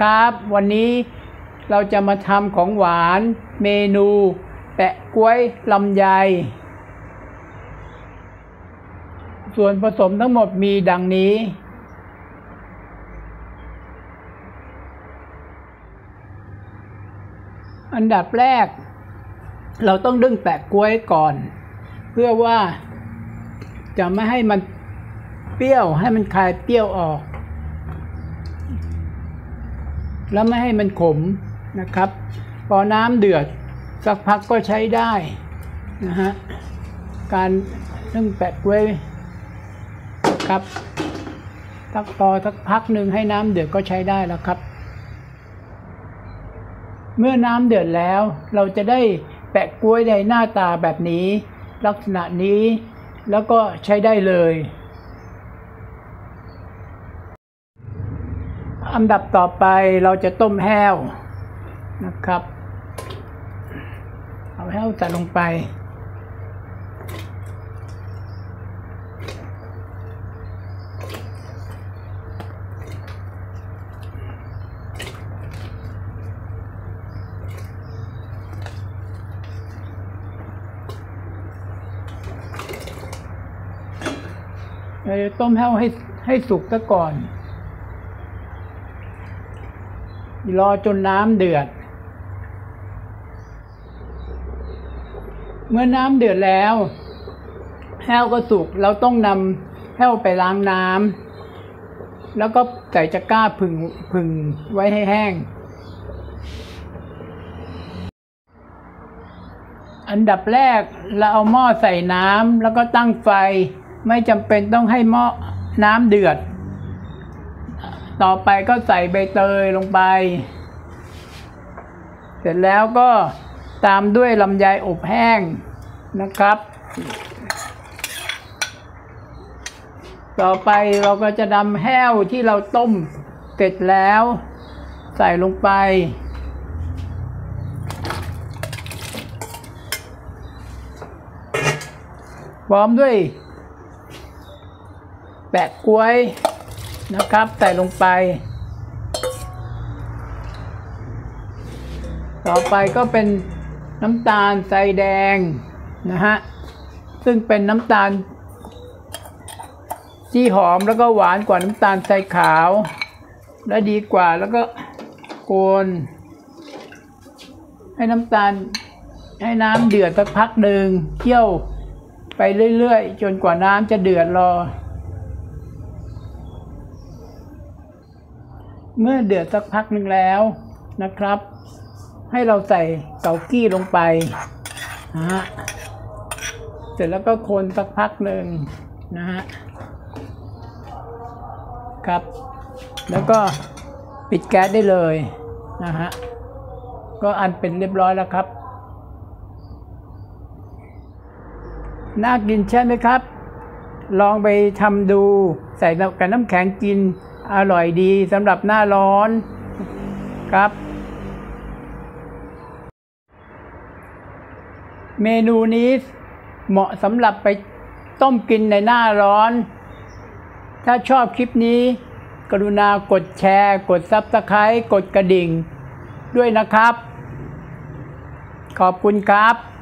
นะครับ วันนี้เราจะมาทำของหวานเมนูแปะก๊วยลำไยส่วนผสมทั้งหมดมีดังนี้อันดับแรกเราต้องนึ่งแปะก๊วยก่อนเพื่อว่าจะไม่ให้มันเปรี้ยวให้มันคลายเปรี้ยวออกแล้วไม่ให้มันขมนะครับพอน้ำเดือดสักพักก็ใช้ได้นะฮะการนึ่งแปะก๊วยครับสักพักหนึ่งให้น้ำเดือดก็ใช้ได้แล้วครับเมื่อน้ำเดือดแล้วเราจะได้แปะก๊วยในหน้าตาแบบนี้ลักษณะนี้แล้วก็ใช้ได้เลยอันดับต่อไปเราจะต้มแห้วนะครับเอาแห้วใส่ลงไปเราจะต้มแห้วให้สุกซะก่อนรอจนน้ำเดือดเมื่อน้ำเดือดแล้วแห้วก็สุกเราต้องนำแห้วไปล้างน้ำแล้วก็ใส่ตะกร้าผึ่งไว้ให้แห้งอันดับแรกเราเอาหม้อใส่น้ำแล้วก็ตั้งไฟไม่จำเป็นต้องให้หม้อน้ำเดือดต่อไปก็ใส่ใบเตยลงไปเสร็จแล้วก็ตามด้วยลำไยอบแห้งนะครับต่อไปเราก็จะนำแห้วที่เราต้มเสร็จแล้วใส่ลงไปพร้อมด้วยแปะก๊วยนะครับใส่ลงไปต่อไปก็เป็นน้ำตาลทรายแดงนะฮะซึ่งเป็นน้ำตาลที่หอมแล้วก็หวานกว่าน้ำตาลทรายขาวและดีกว่าแล้วก็โกนให้น้ำเดือดสักพักหนึ่งเคี่ยวไปเรื่อยๆจนกว่าน้ำจะเดือดรอเมื่อเดือดสักพักหนึ่งแล้วนะครับให้เราใส่เกากี้ลงไปนะฮะเสร็จแล้วก็คนสักพักหนึ่งนะฮะครับแล้วก็ปิดแก๊สได้เลยนะฮะก็อันเป็นเรียบร้อยแล้วครับน่ากินใช่ไหมครับลองไปทำดูใส่กับน้ำแข็งกินอร่อยดีสำหรับหน้าร้อนครับเมนูนี้เหมาะสำหรับไปต้มกินในหน้าร้อนถ้าชอบคลิปนี้กรุณากดแชร์กด Subscribe กดกระดิ่งด้วยนะครับขอบคุณครับ